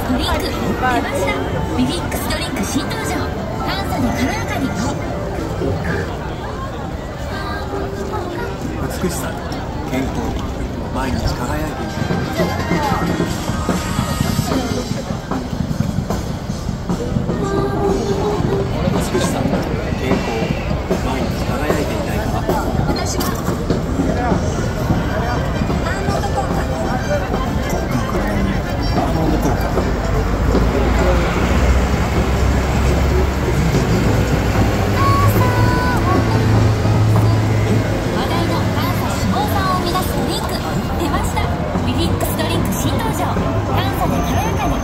ドリンク出ました。ビビックスドリンク新登場。炭素で軽やかに。 美しさ、健康、毎日輝いている。美しさ、健康、毎日輝いていないか。 私はアーモンド効果。 アーモンド効果。 話題の炭素脂肪酸を生み出すドリンク出ました。ビビックスドリンク新登場。炭素で軽やかに。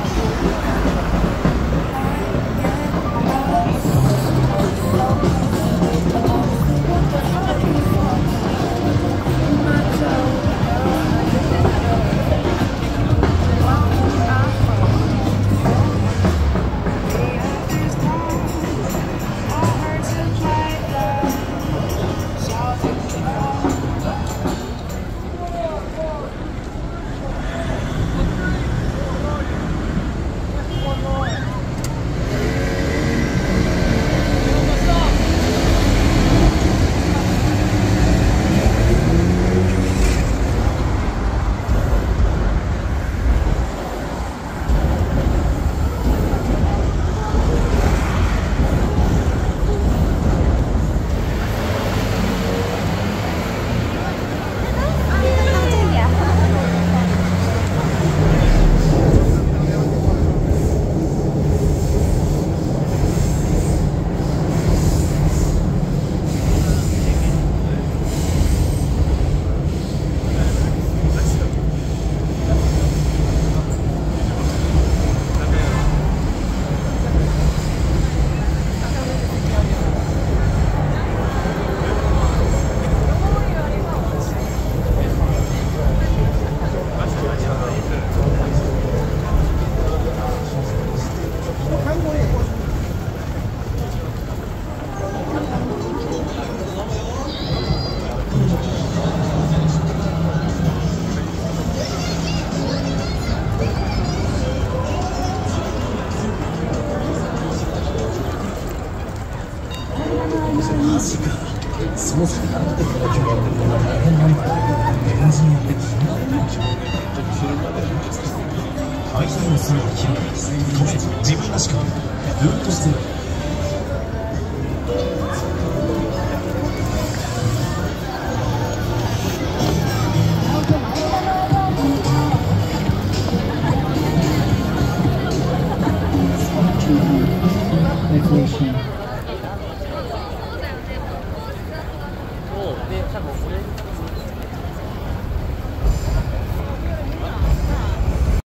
マジか。そもそもなんでこの曲やってるのが大変なんだよ。エンジニアって気になるんでしょ。大変をするの嫌い。とりあえず自分らしくルートゼロ。 で、多分これ